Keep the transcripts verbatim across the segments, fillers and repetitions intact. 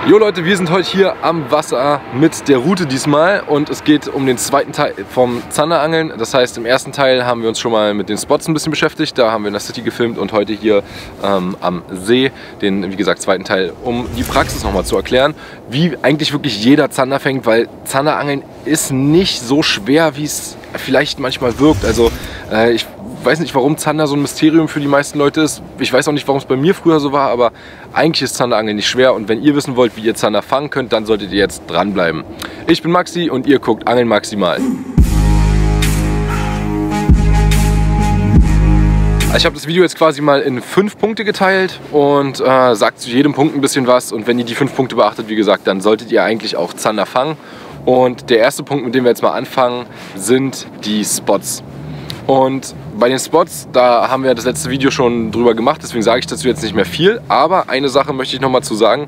Jo Leute, wir sind heute hier am Wasser mit der Route diesmal und es geht um den zweiten Teil vom Zanderangeln. Das heißt, im ersten Teil haben wir uns schon mal mit den Spots ein bisschen beschäftigt, da haben wir in der City gefilmt und heute hier ähm, am See den, wie gesagt, zweiten Teil, um die Praxis nochmal zu erklären, wie eigentlich wirklich jeder Zander fängt, weil Zanderangeln ist nicht so schwer, wie es vielleicht manchmal wirkt. Also äh, ich Ich weiß nicht, warum Zander so ein Mysterium für die meisten Leute ist. Ich weiß auch nicht, warum es bei mir früher so war, aber eigentlich ist Zanderangeln nicht schwer. Und wenn ihr wissen wollt, wie ihr Zander fangen könnt, dann solltet ihr jetzt dranbleiben. Ich bin Maxi und ihr guckt Angeln Maximal. Ich habe das Video jetzt quasi mal in fünf Punkte geteilt und äh, sagt zu jedem Punkt ein bisschen was. Und wenn ihr die fünf Punkte beachtet, wie gesagt, dann solltet ihr eigentlich auch Zander fangen. Und der erste Punkt, mit dem wir jetzt mal anfangen, sind die Spots. Und bei den Spots, da haben wir das letzte Video schon drüber gemacht, deswegen sage ich dazu jetzt nicht mehr viel. Aber eine Sache möchte ich noch mal zu sagen.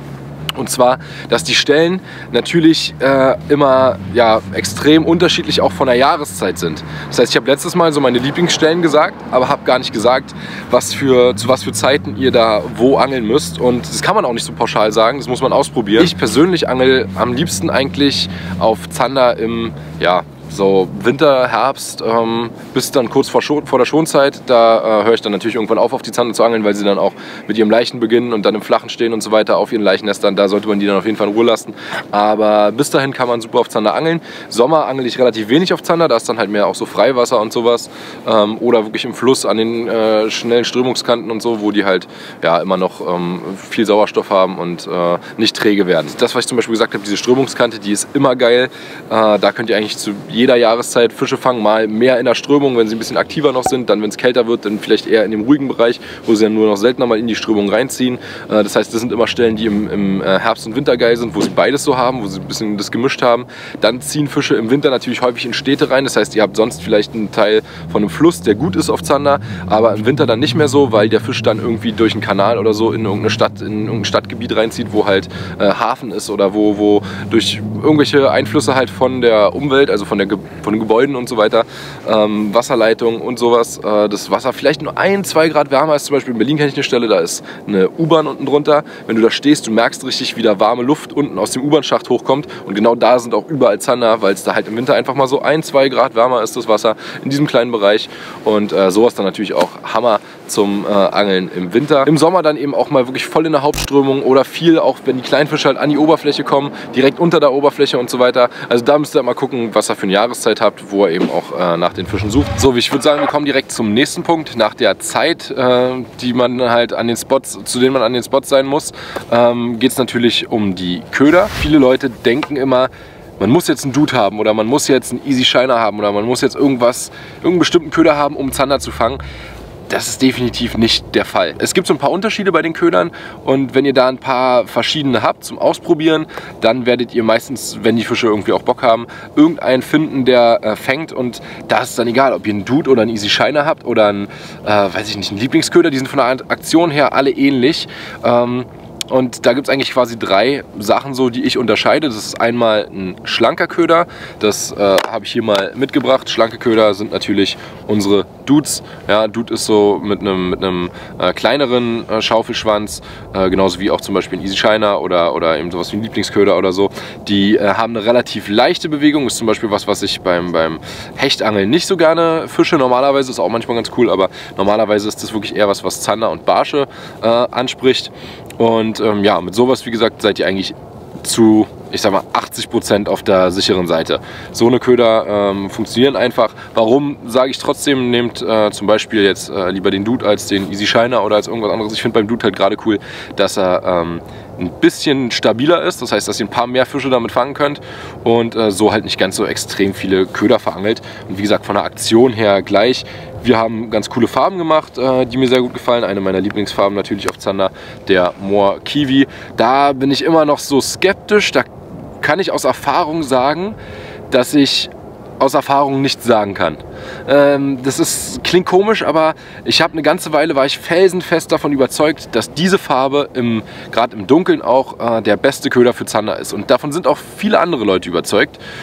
Und zwar, dass die Stellen natürlich äh, immer ja, extrem unterschiedlich auch von der Jahreszeit sind. Das heißt, ich habe letztes Mal so meine Lieblingsstellen gesagt, aber habe gar nicht gesagt, was für, zu was für Zeiten ihr da wo angeln müsst. Und das kann man auch nicht so pauschal sagen, das muss man ausprobieren. Ich persönlich angel am liebsten eigentlich auf Zander im, ja, so Winter, Herbst, ähm, bis dann kurz vor, Schon, vor der Schonzeit. Da äh, höre ich dann natürlich irgendwann auf, auf die Zander zu angeln, weil sie dann auch mit ihrem Leichen beginnen und dann im Flachen stehen und so weiter auf ihren Leichennestern. Da sollte man die dann auf jeden Fall in Ruhe lassen. Aber bis dahin kann man super auf Zander angeln. Sommer angel ich relativ wenig auf Zander, da ist dann halt mehr auch so Freiwasser und sowas. Ähm, oder wirklich im Fluss an den äh, schnellen Strömungskanten und so, wo die halt ja immer noch ähm, viel Sauerstoff haben und äh, nicht träge werden. Das, was ich zum Beispiel gesagt habe, diese Strömungskante, die ist immer geil. Äh, da könnt ihr eigentlich zu jedem jeder Jahreszeit Fische fangen, mal mehr in der Strömung, wenn sie ein bisschen aktiver noch sind, dann wenn es kälter wird, dann vielleicht eher in dem ruhigen Bereich, wo sie dann nur noch seltener mal in die Strömung reinziehen. Das heißt, das sind immer Stellen, die im, im Herbst und Winter geil sind, wo sie beides so haben, wo sie ein bisschen das gemischt haben. Dann ziehen Fische im Winter natürlich häufig in Städte rein, das heißt, ihr habt sonst vielleicht einen Teil von einem Fluss, der gut ist auf Zander, aber im Winter dann nicht mehr so, weil der Fisch dann irgendwie durch einen Kanal oder so in irgendeine Stadt, in irgendein Stadtgebiet reinzieht, wo halt äh, Hafen ist oder wo, wo durch irgendwelche Einflüsse halt von der Umwelt, also von der von den Gebäuden und so weiter, ähm, Wasserleitungen und sowas, äh, das Wasser vielleicht nur ein, zwei Grad wärmer ist. Zum Beispiel in Berlin kenne ich eine Stelle, da ist eine U-Bahn unten drunter. Wenn du da stehst, du merkst richtig, wie da warme Luft unten aus dem U-Bahn-Schacht hochkommt und genau da sind auch überall Zander, weil es da halt im Winter einfach mal so ein, zwei Grad wärmer ist, das Wasser in diesem kleinen Bereich und äh, sowas dann natürlich auch Hammer zum äh, Angeln im Winter. Im Sommer dann eben auch mal wirklich voll in der Hauptströmung oder viel, auch wenn die Kleinfische halt an die Oberfläche kommen, direkt unter der Oberfläche und so weiter. Also da müsst ihr mal gucken, was ihr für eine Jahreszeit habt, wo ihr eben auch äh, nach den Fischen sucht. So, ich würde sagen, wir kommen direkt zum nächsten Punkt. Nach der Zeit, äh, die man halt an den Spots, zu denen man an den Spots sein muss, ähm, geht es natürlich um die Köder. Viele Leute denken immer, man muss jetzt einen Dude haben oder man muss jetzt einen Easy Shiner haben oder man muss jetzt irgendwas, irgendeinen bestimmten Köder haben, um Zander zu fangen. Das ist definitiv nicht der Fall. Es gibt so ein paar Unterschiede bei den Ködern und wenn ihr da ein paar verschiedene habt zum Ausprobieren, dann werdet ihr meistens, wenn die Fische irgendwie auch Bock haben, irgendeinen finden, der äh, fängt und da ist es dann egal, ob ihr einen Dude oder einen Easy Shiner habt oder einen, äh, weiß ich nicht, einen Lieblingsköder, die sind von der Aktion her alle ähnlich. Ähm, Und da gibt es eigentlich quasi drei Sachen, so, die ich unterscheide. Das ist einmal ein schlanker Köder, das äh, habe ich hier mal mitgebracht. Schlanke Köder sind natürlich unsere Dudes. Ja, Dude ist so mit einem mit einem äh, kleineren äh, Schaufelschwanz, äh, genauso wie auch zum Beispiel ein Easy Shiner oder, oder eben sowas wie ein Lieblingsköder oder so. Die äh, haben eine relativ leichte Bewegung, ist zum Beispiel was, was ich beim, beim Hechtangeln nicht so gerne fische. Normalerweise ist auch manchmal ganz cool, aber normalerweise ist das wirklich eher was, was Zander und Barsche äh, anspricht. Und ähm, ja, mit sowas, wie gesagt, seid ihr eigentlich zu, ich sag mal, achtzig Prozent auf der sicheren Seite. So eine Köder ähm, funktionieren einfach. Warum, sage ich trotzdem, nehmt äh, zum Beispiel jetzt äh, lieber den Dude als den Easy Shiner oder als irgendwas anderes. Ich finde beim Dude halt gerade cool, dass er ähm, ein bisschen stabiler ist. Das heißt, dass ihr ein paar mehr Fische damit fangen könnt und äh, so halt nicht ganz so extrem viele Köder verangelt. Und wie gesagt, von der Aktion her gleich. Wir haben ganz coole Farben gemacht, äh, die mir sehr gut gefallen. Eine meiner Lieblingsfarben natürlich auf Zander, der Moor Kiwi. Da bin ich immer noch so skeptisch. Da kann ich aus Erfahrung sagen, dass ich aus Erfahrung nichts sagen kann. Ähm, das ist, klingt komisch, aber ich habe eine ganze Weile, war ich felsenfest davon überzeugt, dass diese Farbe im, gerade im Dunkeln auch äh, der beste Köder für Zander ist. Und davon sind auch viele andere Leute überzeugt.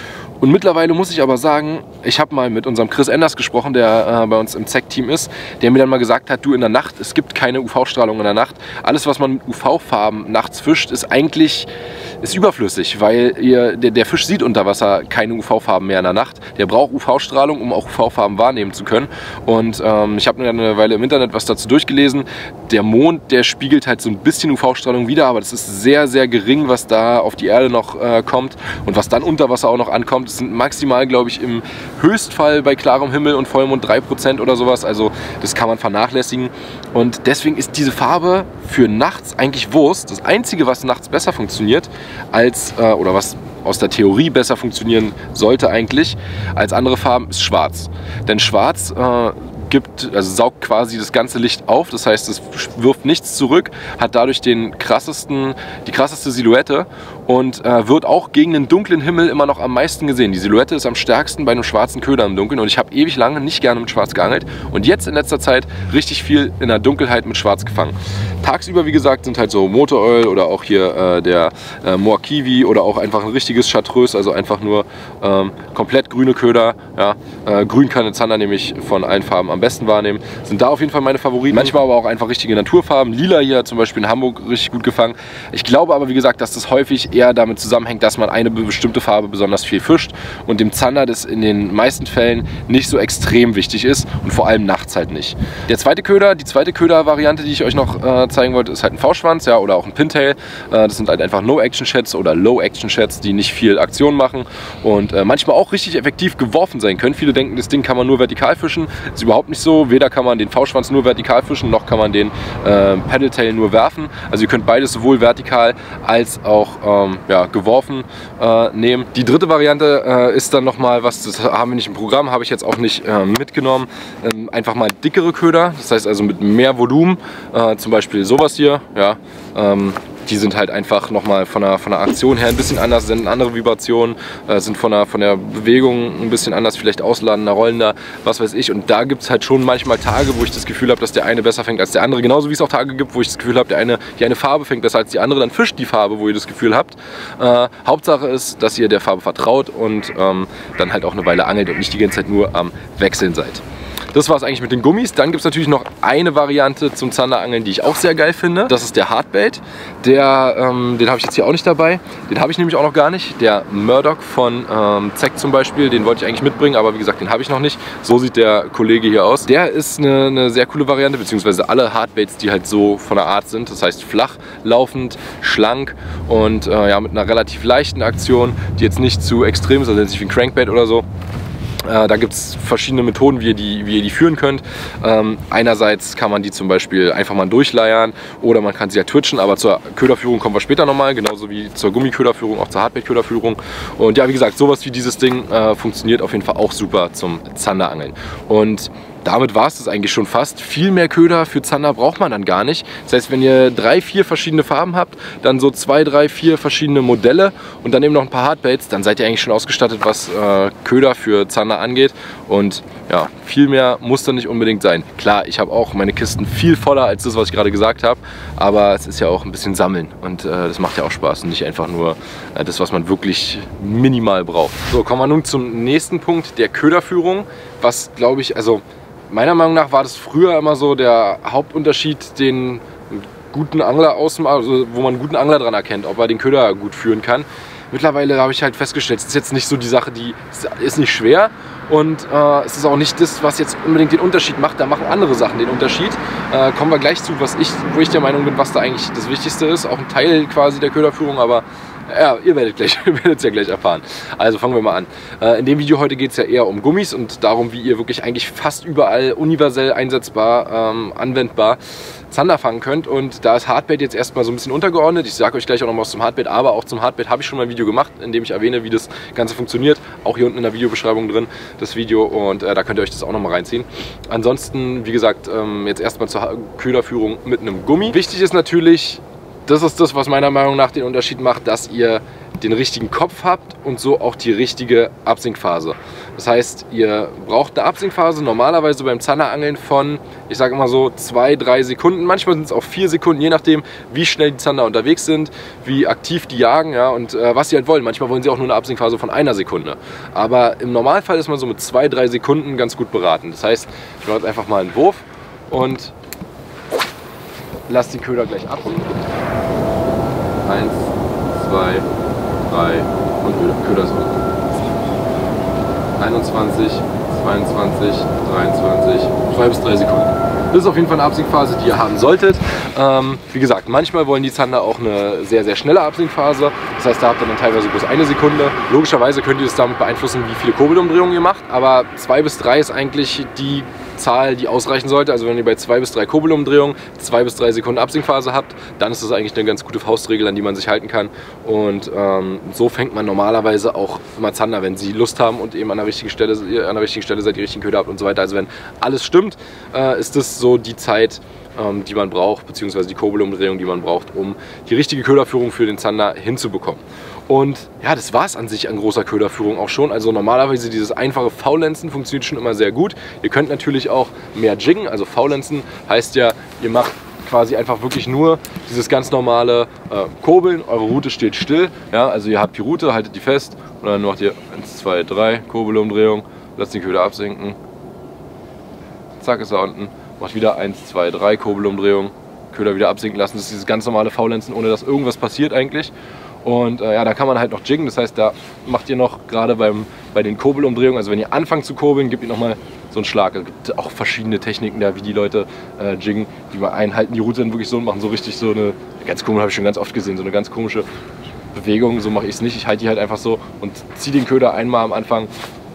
Und mittlerweile muss ich aber sagen, ich habe mal mit unserem Chris Enders gesprochen, der äh, bei uns im Z E C-Team ist, der mir dann mal gesagt hat, du, in der Nacht, es gibt keine U V-Strahlung in der Nacht. Alles, was man mit U V-Farben nachts fischt, ist eigentlich ist überflüssig, weil ihr, der, der Fisch sieht unter Wasser keine U V-Farben mehr in der Nacht. Der braucht U V-Strahlung, um auch U V-Farben wahrnehmen zu können. Und ähm, ich habe mir eine Weile im Internet was dazu durchgelesen. Der Mond, der spiegelt halt so ein bisschen U V-Strahlung wider, aber das ist sehr, sehr gering, was da auf die Erde noch äh, kommt und was dann unter Wasser auch noch ankommt. Es sind maximal, glaube ich, im Höchstfall bei klarem Himmel und Vollmond drei Prozent oder sowas. Also das kann man vernachlässigen. Und deswegen ist diese Farbe für nachts eigentlich Wurst. Das Einzige, was nachts besser funktioniert, als, äh, oder was aus der Theorie besser funktionieren sollte eigentlich, als andere Farben, ist Schwarz. Denn Schwarz äh, gibt, also saugt quasi das ganze Licht auf, das heißt, es wirft nichts zurück, hat dadurch den krassesten, die krasseste Silhouette und äh, wird auch gegen den dunklen Himmel immer noch am meisten gesehen. Die Silhouette ist am stärksten bei einem schwarzen Köder im Dunkeln und ich habe ewig lange nicht gerne mit Schwarz geangelt und jetzt in letzter Zeit richtig viel in der Dunkelheit mit Schwarz gefangen. Tagsüber, wie gesagt, sind halt so Motor Oil oder auch hier äh, der äh, Moa Kiwi oder auch einfach ein richtiges Chartreuse, also einfach nur ähm, komplett grüne Köder. Ja. Äh, grün kann eine Zander nämlich von allen Farben am besten wahrnehmen. Sind da auf jeden Fall meine Favoriten. Manchmal aber auch einfach richtige Naturfarben. Lila hier zum Beispiel in Hamburg richtig gut gefangen. Ich glaube aber, wie gesagt, dass das häufig eher damit zusammenhängt, dass man eine bestimmte Farbe besonders viel fischt und dem Zander das in den meisten Fällen nicht so extrem wichtig ist und vor allem nachts halt nicht. Der zweite Köder, die zweite Köder-Variante, die ich euch noch äh, zeigen wollte, ist halt ein V-Schwanz, ja, oder auch ein Pintail. Äh, das sind halt einfach No-Action-Sheds oder Low-Action-Sheds, die nicht viel Aktion machen und äh, manchmal auch richtig effektiv geworfen sein können. Viele denken, das Ding kann man nur vertikal fischen. Das ist überhaupt nicht so. Weder kann man den V-Schwanz nur vertikal fischen, noch kann man den äh, Paddle-Tail nur werfen. Also ihr könnt beides sowohl vertikal als auch ähm, ja, geworfen äh, nehmen. Die dritte Variante äh, ist dann nochmal was, das haben wir nicht im Programm, habe ich jetzt auch nicht äh, mitgenommen. Ähm, einfach mal dickere Köder, das heißt also mit mehr Volumen, äh, zum Beispiel sowas hier, ja, ähm, die sind halt einfach nochmal von der, von der Aktion her ein bisschen anders, sind andere Vibrationen, äh, sind von der, von der Bewegung ein bisschen anders, vielleicht ausladender, rollender, was weiß ich. Und da gibt es halt schon manchmal Tage, wo ich das Gefühl habe, dass der eine besser fängt als der andere. Genauso wie es auch Tage gibt, wo ich das Gefühl habe, der eine, die eine Farbe fängt besser als die andere. Dann fischt die Farbe, wo ihr das Gefühl habt. Äh, Hauptsache ist, dass ihr der Farbe vertraut und ähm, dann halt auch eine Weile angelt und nicht die ganze Zeit nur am Wechseln seid. Das war es eigentlich mit den Gummis. Dann gibt es natürlich noch eine Variante zum Zanderangeln, die ich auch sehr geil finde. Das ist der Hardbait. Der, ähm, den habe ich jetzt hier auch nicht dabei. Den habe ich nämlich auch noch gar nicht. Der Murdoch von ähm, Z E C zum Beispiel, den wollte ich eigentlich mitbringen, aber wie gesagt, den habe ich noch nicht. So sieht der Kollege hier aus. Der ist eine, eine sehr coole Variante, beziehungsweise alle Hardbaits, die halt so von der Art sind. Das heißt flach, laufend, schlank und äh, ja, mit einer relativ leichten Aktion, die jetzt nicht zu extrem ist, also nicht wie ein Crankbait oder so. Äh, da gibt es verschiedene Methoden, wie ihr die, wie ihr die führen könnt. Ähm, einerseits kann man die zum Beispiel einfach mal durchleiern oder man kann sie ja twitchen, aber zur Köderführung kommen wir später nochmal, genauso wie zur Gummiköderführung, auch zur Hardbait-Köderführung. Und ja, wie gesagt, sowas wie dieses Ding äh, funktioniert auf jeden Fall auch super zum Zanderangeln. Und damit war es das eigentlich schon fast. Viel mehr Köder für Zander braucht man dann gar nicht. Das heißt, wenn ihr drei, vier verschiedene Farben habt, dann so zwei, drei, vier verschiedene Modelle und dann eben noch ein paar Hardbaits, dann seid ihr eigentlich schon ausgestattet, was äh, Köder für Zander angeht. Und ja, viel mehr muss dann nicht unbedingt sein. Klar, ich habe auch meine Kisten viel voller als das, was ich gerade gesagt habe, aber es ist ja auch ein bisschen Sammeln und äh, das macht ja auch Spaß und nicht einfach nur äh, das, was man wirklich minimal braucht. So, kommen wir nun zum nächsten Punkt, der Köderführung, was glaube ich, also meiner Meinung nach war das früher immer so der Hauptunterschied, den guten Angler ausmacht, also wo man einen guten Angler dran erkennt, ob er den Köder gut führen kann. Mittlerweile habe ich halt festgestellt, es ist jetzt nicht so die Sache, die ist nicht schwer und äh, es ist auch nicht das, was jetzt unbedingt den Unterschied macht. Da machen andere Sachen den Unterschied. Äh, kommen wir gleich zu, was ich, wo ich der Meinung bin, was da eigentlich das Wichtigste ist. Auch ein Teil quasi der Köderführung, aber ja, ihr werdet gleich, werdet es ja gleich erfahren. Also fangen wir mal an. Äh, in dem Video heute geht es ja eher um Gummis und darum, wie ihr wirklich eigentlich fast überall universell einsetzbar, ähm, anwendbar Zander fangen könnt. Und da ist Hardbait jetzt erstmal so ein bisschen untergeordnet. Ich sage euch gleich auch noch was zum Hardbait, aber auch zum Hardbait habe ich schon mal ein Video gemacht, in dem ich erwähne, wie das Ganze funktioniert. Auch hier unten in der Videobeschreibung drin, das Video, und äh, da könnt ihr euch das auch noch mal reinziehen. Ansonsten, wie gesagt, ähm, jetzt erstmal zur Köderführung mit einem Gummi. Wichtig ist natürlich, das ist das, was meiner Meinung nach den Unterschied macht, dass ihr den richtigen Kopf habt und so auch die richtige Absinkphase. Das heißt, ihr braucht eine Absinkphase normalerweise beim Zanderangeln von, ich sage immer so, zwei, drei Sekunden. Manchmal sind es auch vier Sekunden, je nachdem, wie schnell die Zander unterwegs sind, wie aktiv die jagen, ja, und äh, was sie halt wollen. Manchmal wollen sie auch nur eine Absinkphase von einer Sekunde. Aber im Normalfall ist man so mit zwei, drei Sekunden ganz gut beraten. Das heißt, ich mache jetzt einfach mal einen Wurf und lasse den Köder gleich absinken. Eins, zwei, drei und Köder ist unten. einundzwanzig, zweiundzwanzig, dreiundzwanzig, zwei bis drei Sekunden. Das ist auf jeden Fall eine Absinkphase, die ihr haben solltet. Ähm, wie gesagt, manchmal wollen die Zander auch eine sehr, sehr schnelle Absinkphase. Das heißt, da habt ihr dann teilweise bloß eine Sekunde. Logischerweise könnt ihr das damit beeinflussen, wie viele Kurbelumdrehungen ihr macht. Aber zwei bis drei ist eigentlich die Zahl, die ausreichen sollte. Also wenn ihr bei zwei bis drei Kurbelumdrehungen zwei bis drei Sekunden Absinkphase habt, dann ist das eigentlich eine ganz gute Faustregel, an die man sich halten kann. Und ähm, so fängt man normalerweise auch immer Zander, wenn sie Lust haben und eben an der richtigen Stelle, an der richtigen Stelle seid, die richtigen Köder habt und so weiter. Also wenn alles stimmt, äh, ist das so die Zeit, ähm, die man braucht, beziehungsweise die Kurbelumdrehung, die man braucht, um die richtige Köderführung für den Zander hinzubekommen. Und ja, das war es an sich an großer Köderführung auch schon. Also normalerweise dieses einfache Faulenzen funktioniert schon immer sehr gut. Ihr könnt natürlich auch mehr jiggen. Also Faulenzen heißt ja, ihr macht quasi einfach wirklich nur dieses ganz normale äh, Kurbeln. Eure Route steht still. Ja, also ihr habt die Route, haltet die fest und dann macht ihr eins, zwei, drei Kurbelumdrehung, lasst den Köder absinken. Zack, ist er unten. Macht wieder eins, zwei, drei Kurbelumdrehung, Köder wieder absinken lassen. Das ist dieses ganz normale Faulenzen, ohne dass irgendwas passiert eigentlich. Und äh, ja, da kann man halt noch jiggen, das heißt, da macht ihr noch gerade beim bei den Kurbelumdrehungen, also wenn ihr anfangt zu kurbeln, gebt ihr nochmal so einen Schlag. Es gibt auch verschiedene Techniken da, wie die Leute äh, jiggen, die mal einhalten die Route dann wirklich so und machen so richtig so eine, ganz komisch, habe ich schon ganz oft gesehen, so eine ganz komische Bewegung. So mache ich es nicht, ich halte die halt einfach so und ziehe den Köder einmal am Anfang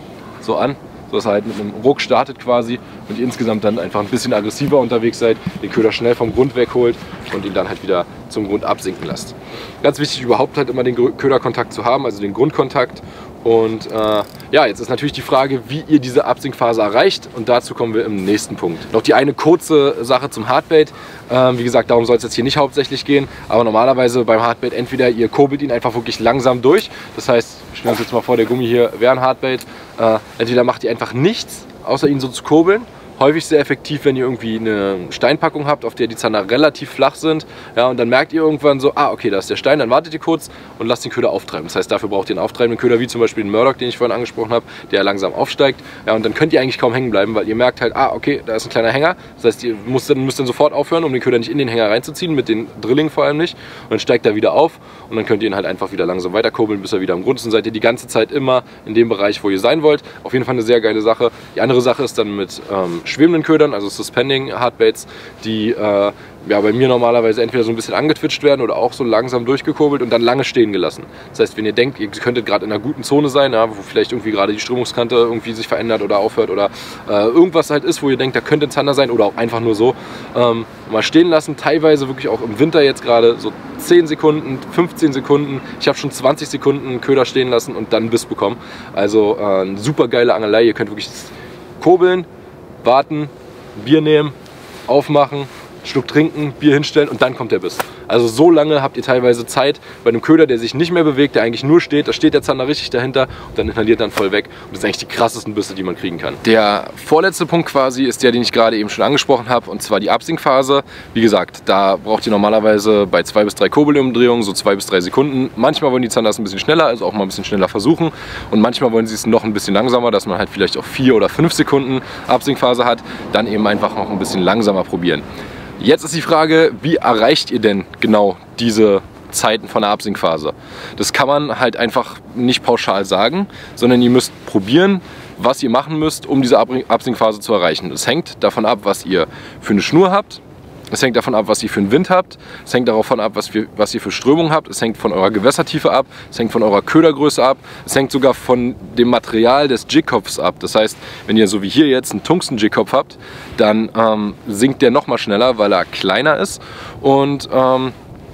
so an, so dass er halt mit einem Ruck startet quasi und ihr insgesamt dann einfach ein bisschen aggressiver unterwegs seid, den Köder schnell vom Grund wegholt und ihn dann halt wieder zum Grund absinken lasst. Ganz wichtig überhaupt halt immer den Köderkontakt zu haben, also den Grundkontakt. Und äh, ja, jetzt ist natürlich die Frage, wie ihr diese Absinkphase erreicht, und dazu kommen wir im nächsten Punkt. Noch die eine kurze Sache zum Hardbait. Ähm, wie gesagt, darum soll es jetzt hier nicht hauptsächlich gehen, aber normalerweise beim Hardbait entweder ihr kurbelt ihn einfach wirklich langsam durch. Das heißt, wir stellen uns jetzt mal vor, der Gummi hier wäre ein Hardbait. Äh, entweder macht ihr einfach nichts, außer ihn so zu kurbeln. Häufig sehr effektiv, wenn ihr irgendwie eine Steinpackung habt, auf der die Zander relativ flach sind. Ja, und dann merkt ihr irgendwann so, ah, okay, da ist der Stein, dann wartet ihr kurz und lasst den Köder auftreiben. Das heißt, dafür braucht ihr einen auftreibenden Köder, wie zum Beispiel den Murdoch, den ich vorhin angesprochen habe, der langsam aufsteigt. Ja, und dann könnt ihr eigentlich kaum hängen bleiben, weil ihr merkt halt, ah, okay, da ist ein kleiner Hänger. Das heißt, ihr müsst dann, müsst dann sofort aufhören, um den Köder nicht in den Hänger reinzuziehen, mit den Drilling vor allem nicht. Und dann steigt er wieder auf und dann könnt ihr ihn halt einfach wieder langsam weiterkurbeln, bis er wieder am Grund ist. Und seid ihr die ganze Zeit immer in dem Bereich, wo ihr sein wollt. Auf jeden Fall eine sehr geile Sache. Die andere Sache ist dann mit ähm, schwebenden Ködern, also Suspending Hardbaits, die äh, ja, bei mir normalerweise entweder so ein bisschen angetwitcht werden oder auch so langsam durchgekurbelt und dann lange stehen gelassen. Das heißt, wenn ihr denkt, ihr könntet gerade in einer guten Zone sein, ja, wo vielleicht irgendwie gerade die Strömungskante irgendwie sich verändert oder aufhört oder äh, irgendwas halt ist, wo ihr denkt, da könnte ein Zander sein oder auch einfach nur so, ähm, mal stehen lassen. Teilweise wirklich auch im Winter jetzt gerade so zehn Sekunden, fünfzehn Sekunden. Ich habe schon zwanzig Sekunden Köder stehen lassen und dann einen Biss bekommen. Also äh, eine super geile Angelei. Ihr könnt wirklich kurbeln, warten, Bier nehmen, aufmachen, Schluck trinken, Bier hinstellen und dann kommt der Biss. Also so lange habt ihr teilweise Zeit bei einem Köder, der sich nicht mehr bewegt, der eigentlich nur steht, da steht der Zander richtig dahinter und dann inhaliert dann voll weg. Und das sind eigentlich die krassesten Bisse, die man kriegen kann. Der vorletzte Punkt quasi ist der, den ich gerade eben schon angesprochen habe, und zwar die Absinkphase. Wie gesagt, da braucht ihr normalerweise bei zwei bis drei Kurbelumdrehungen so zwei bis drei Sekunden. Manchmal wollen die Zander es ein bisschen schneller, also auch mal ein bisschen schneller versuchen, und manchmal wollen sie es noch ein bisschen langsamer, dass man halt vielleicht auch vier oder fünf Sekunden Absinkphase hat, dann eben einfach noch ein bisschen langsamer probieren. Jetzt ist die Frage, wie erreicht ihr denn genau diese Zeiten von der Absinkphase? Das kann man halt einfach nicht pauschal sagen, sondern ihr müsst probieren, was ihr machen müsst, um diese Absinkphase zu erreichen. Das hängt davon ab, was ihr für eine Schnur habt. Es hängt davon ab, was ihr für einen Wind habt. Es hängt davon ab, was, für, was ihr für Strömung habt. Es hängt von eurer Gewässertiefe ab. Es hängt von eurer Ködergröße ab. Es hängt sogar von dem Material des Jigkopfs ab. Das heißt, wenn ihr so wie hier jetzt einen Tungsten-Jigkopf habt, dann ähm, sinkt der noch mal schneller, weil er kleiner ist. Und ähm,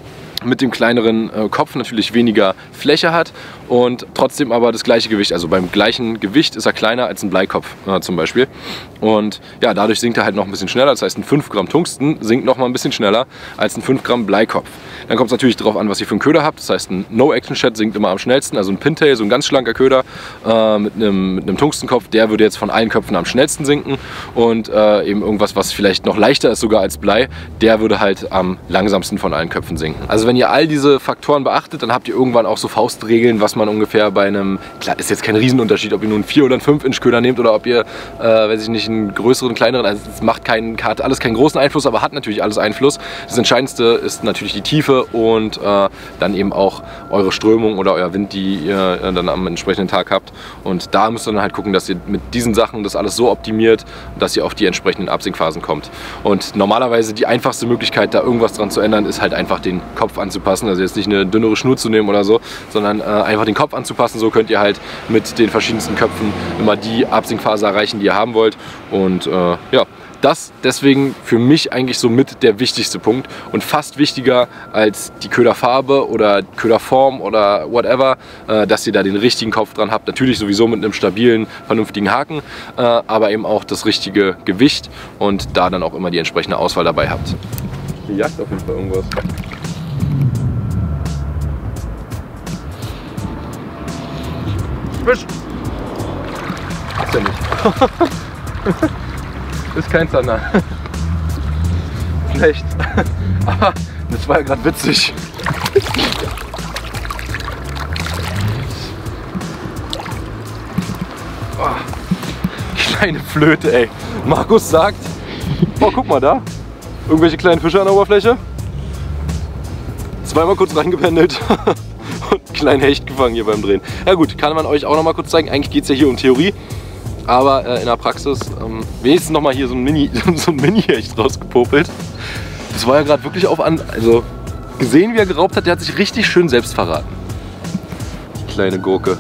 mit dem kleineren äh, Kopf natürlich weniger Fläche hat und trotzdem aber das gleiche Gewicht. Also beim gleichen Gewicht ist er kleiner als ein Bleikopf äh, zum Beispiel. Und ja, dadurch sinkt er halt noch ein bisschen schneller. Das heißt, ein fünf Gramm Tungsten sinkt noch mal ein bisschen schneller als ein fünf Gramm Bleikopf. Dann kommt es natürlich darauf an, was ihr für einen Köder habt. Das heißt, ein No-Action-Shed sinkt immer am schnellsten. Also ein Pintail, so ein ganz schlanker Köder äh, mit einem, mit einem Tungstenkopf, der würde jetzt von allen Köpfen am schnellsten sinken. Und äh, eben irgendwas, was vielleicht noch leichter ist sogar als Blei, der würde halt am langsamsten von allen Köpfen sinken. Also wenn ihr all diese Faktoren beachtet, dann habt ihr irgendwann auch so Faustregeln, was man ungefähr bei einem, klar, ist jetzt kein Riesenunterschied, ob ihr nun einen vier oder einen fünf Inch Köder nehmt oder ob ihr, äh, weiß ich nicht, einen größeren, kleineren, also es macht keinen, hat alles keinen großen Einfluss, aber hat natürlich alles Einfluss. Das Entscheidendste ist natürlich die Tiefe und äh, dann eben auch eure Strömung oder euer Wind, die ihr äh, dann am entsprechenden Tag habt. Und da müsst ihr dann halt gucken, dass ihr mit diesen Sachen das alles so optimiert, dass ihr auf die entsprechenden Absinkphasen kommt. Und normalerweise die einfachste Möglichkeit, da irgendwas dran zu ändern, ist halt einfach den Kopf anzupassen. Also jetzt nicht eine dünnere Schnur zu nehmen oder so, sondern äh, einfach den Kopf anzupassen. So könnt ihr halt mit den verschiedensten Köpfen immer die Absinkphase erreichen, die ihr haben wollt. Und äh, ja, das deswegen für mich eigentlich so mit der wichtigste Punkt und fast wichtiger als die Köderfarbe oder Köderform oder whatever, äh, dass ihr da den richtigen Kopf dran habt. Natürlich sowieso mit einem stabilen, vernünftigen Haken, äh, aber eben auch das richtige Gewicht und da dann auch immer die entsprechende Auswahl dabei habt. Die jagt auf jeden Fall irgendwas. Fisch! Ist ja nicht. Ist kein Zander. Schlecht. Aber das war ja gerade witzig. Oh, kleine Flöte, ey. Markus sagt, oh, guck mal da. Irgendwelche kleinen Fische an der Oberfläche. Zweimal kurz reingependelt. Und einen kleinen Hecht gefangen hier beim Drehen. Ja gut, kann man euch auch noch mal kurz zeigen. Eigentlich geht es ja hier um Theorie. Aber äh, in der Praxis ähm, wenigstens noch mal hier so ein Mini, so ein Mini-Hecht rausgepopelt. Das war ja gerade wirklich auf an, also gesehen, wie er geraubt hat, der hat sich richtig schön selbst verraten. Die kleine Gurke.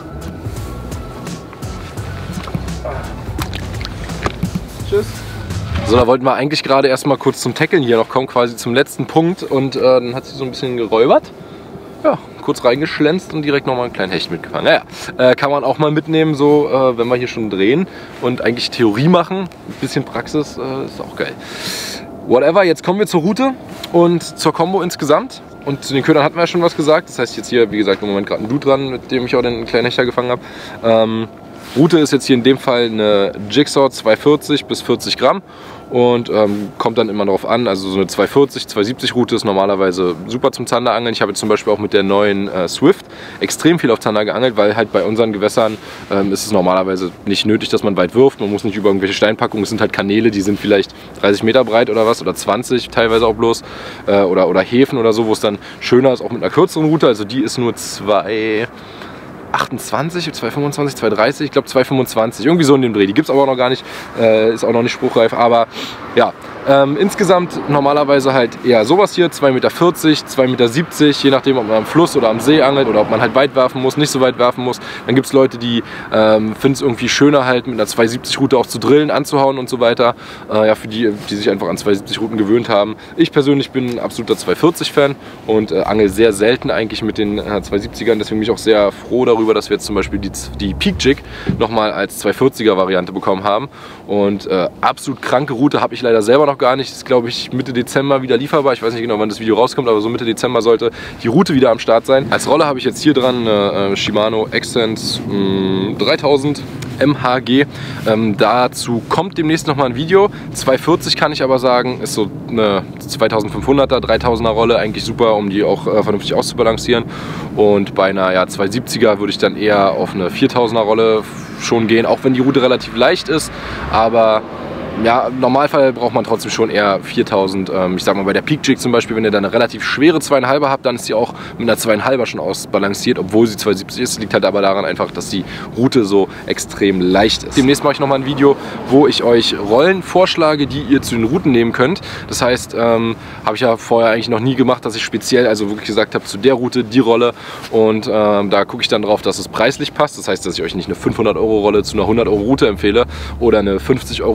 Tschüss. So, da wollten wir eigentlich gerade erstmal kurz zum Tackeln hier noch kommen, quasi zum letzten Punkt. Und äh, dann hat sie so ein bisschen geräubert. Ja, kurz reingeschlänzt und direkt nochmal einen kleinen Hecht mitgefangen. Naja, äh, kann man auch mal mitnehmen, so äh, wenn wir hier schon drehen und eigentlich Theorie machen. Ein bisschen Praxis äh, ist auch geil. Whatever, jetzt kommen wir zur Route und zur Combo insgesamt. Und zu den Ködern hatten wir ja schon was gesagt. Das heißt jetzt hier, wie gesagt, im Moment gerade ein Dude dran, mit dem ich auch den kleinen Hechter gefangen habe. Ähm, Route ist jetzt hier in dem Fall eine Jigsaw zweihundertvierzig bis vierzig Gramm und ähm, kommt dann immer darauf an, also so eine zweihundertvierzig, zweihundertsiebzig Route ist normalerweise super zum Zanderangeln. Ich habe jetzt zum Beispiel auch mit der neuen äh, Swift extrem viel auf Zander geangelt, weil halt bei unseren Gewässern ähm, ist es normalerweise nicht nötig, dass man weit wirft. Man muss nicht über irgendwelche Steinpackungen, es sind halt Kanäle, die sind vielleicht dreißig Meter breit oder was oder zwanzig teilweise auch bloß äh, oder, oder Häfen oder so, wo es dann schöner ist, auch mit einer kürzeren Route, also die ist nur zwei achtundzwanzig, zwei fünfundzwanzig, zwei dreißig, ich glaube zwei fünfundzwanzig, irgendwie so in dem Dreh. Die gibt es aber auch noch gar nicht, äh, ist auch noch nicht spruchreif, aber ja, ähm, insgesamt normalerweise halt eher sowas hier, zwei Meter vierzig, zwei Meter siebzig, je nachdem, ob man am Fluss oder am See angelt oder ob man halt weit werfen muss, nicht so weit werfen muss. Dann gibt es Leute, die ähm, finden es irgendwie schöner halt mit einer zweihundertsiebzig Route auch zu drillen, anzuhauen und so weiter. Äh, ja, für die, die sich einfach an zweihundertsiebzig Routen gewöhnt haben. Ich persönlich bin ein absoluter zweihundertvierzig Fan und äh, angel sehr selten eigentlich mit den äh, zweihundertsiebzigern, deswegen bin ich auch sehr froh darüber, dass wir jetzt zum Beispiel die, die Peak Jig nochmal als zweihundertvierziger Variante bekommen haben. Und äh, absolut kranke Route habe ich leider selber noch gar nicht. Das ist, glaube ich, Mitte Dezember wieder lieferbar. Ich weiß nicht genau, wann das Video rauskommt, aber so Mitte Dezember sollte die Route wieder am Start sein. Als Rolle habe ich jetzt hier dran eine äh, Shimano Accent mh, dreitausend M H G. Ähm, dazu kommt demnächst nochmal ein Video. zweihundertvierzig kann ich aber sagen, ist so eine zweitausendfünfhunderter, dreitausender Rolle, eigentlich super, um die auch äh, vernünftig auszubalancieren. Und bei einer ja, zweihundertsiebziger würde ich dann eher auf eine viertausender Rolle schon gehen, auch wenn die Route relativ leicht ist, aber ja, im Normalfall braucht man trotzdem schon eher viertausend. Ähm, ich sag mal, bei der Peak Jig zum Beispiel, wenn ihr da eine relativ schwere zweieinhalber habt, dann ist sie auch mit einer zweieinhalber schon ausbalanciert, obwohl sie zweihundertsiebzig ist. Liegt halt aber daran einfach, dass die Route so extrem leicht ist. Demnächst mache ich nochmal ein Video, wo ich euch Rollen vorschlage, die ihr zu den Routen nehmen könnt. Das heißt, ähm, habe ich ja vorher eigentlich noch nie gemacht, dass ich speziell, also wirklich gesagt habe, zu der Route die Rolle. Und ähm, da gucke ich dann drauf, dass es preislich passt. Das heißt, dass ich euch nicht eine fünfhundert Euro Rolle zu einer hundert Euro Route empfehle oder eine fünfzig Euro Rolle zu einer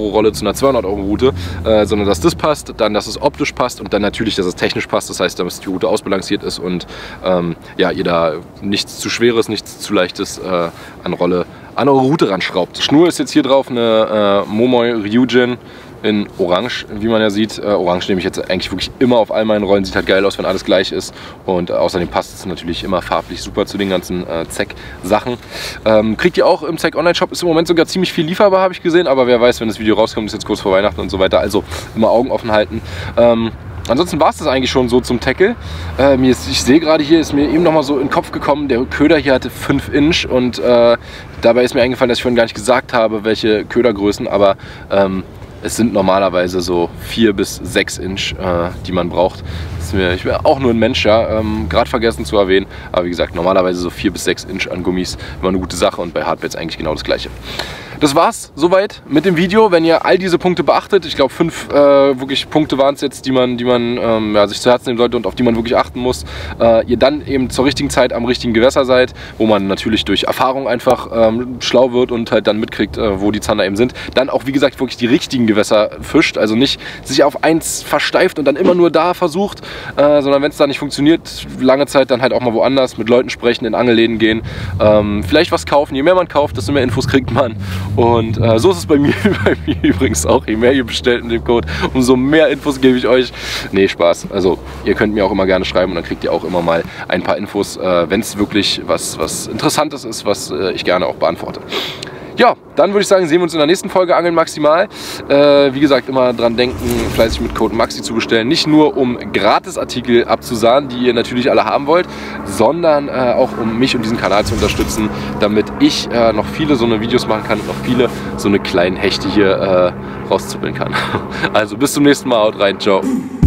einer zweihundert Euro Route, äh, sondern dass das passt, dann, dass es optisch passt und dann natürlich, dass es technisch passt. Das heißt, dass die Route ausbalanciert ist und ähm, ja, ihr da nichts zu Schweres, nichts zu Leichtes äh, an Rolle an eure Route ranschraubt. Schnur ist jetzt hier drauf eine äh, Momoi Ryujin in Orange, wie man ja sieht. Äh, Orange nehme ich jetzt eigentlich wirklich immer auf all meinen Rollen. Sieht halt geil aus, wenn alles gleich ist. Und äh, außerdem passt es natürlich immer farblich super zu den ganzen äh, Zeck-Sachen. Ähm, kriegt ihr auch im Zeck Online-Shop. Ist im Moment sogar ziemlich viel lieferbar, habe ich gesehen. Aber wer weiß, wenn das Video rauskommt, ist jetzt kurz vor Weihnachten und so weiter. Also immer Augen offen halten. Ähm, Ansonsten war es das eigentlich schon so zum Tackle. Äh, mir ist, ich sehe gerade hier, ist mir eben noch mal so in den Kopf gekommen, der Köder hier hatte fünf Inch und äh, dabei ist mir eingefallen, dass ich vorhin gar nicht gesagt habe, welche Ködergrößen, aber ähm, es sind normalerweise so vier bis sechs Inch, äh, die man braucht. Das ist mir, ich bin auch nur ein Mensch, ja, ähm, gerade vergessen zu erwähnen, aber wie gesagt, normalerweise so vier bis sechs Inch an Gummis, immer eine gute Sache und bei Hardbaits eigentlich genau das Gleiche. Das war's soweit mit dem Video. Wenn ihr all diese Punkte beachtet, ich glaube fünf äh, wirklich Punkte waren es jetzt, die man, die man ähm, ja, sich zu Herzen nehmen sollte und auf die man wirklich achten muss, äh, ihr dann eben zur richtigen Zeit am richtigen Gewässer seid, wo man natürlich durch Erfahrung einfach ähm, schlau wird und halt dann mitkriegt, äh, wo die Zander eben sind. Dann auch, wie gesagt, wirklich die richtigen Gewässer fischt, also nicht sich auf eins versteift und dann immer nur da versucht, äh, sondern wenn es da nicht funktioniert, lange Zeit dann halt auch mal woanders, mit Leuten sprechen, in Angelläden gehen, ähm, vielleicht was kaufen. Je mehr man kauft, desto mehr Infos kriegt man. Und äh, so ist es bei mir, bei mir übrigens auch. Je mehr ihr bestellt in dem Code, umso mehr Infos gebe ich euch. Nee, Spaß. Also ihr könnt mir auch immer gerne schreiben und dann kriegt ihr auch immer mal ein paar Infos, äh, wenn es wirklich was, was Interessantes ist, was äh, ich gerne auch beantworte. Ja, dann würde ich sagen, sehen wir uns in der nächsten Folge Angeln Maximal. Äh, wie gesagt, immer dran denken, fleißig mit Code Maxi zu bestellen. Nicht nur, um Gratisartikel abzusahnen, die ihr natürlich alle haben wollt, sondern äh, auch, um mich und diesen Kanal zu unterstützen, damit ich äh, noch viele so eine Videos machen kann und noch viele so eine kleinen Hechte hier äh, rauszuppeln kann. Also bis zum nächsten Mal, haut rein, ciao.